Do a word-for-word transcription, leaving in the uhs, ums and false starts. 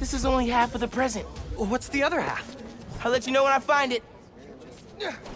This is only half of the present. What's the other half? I'll let you know when I find it.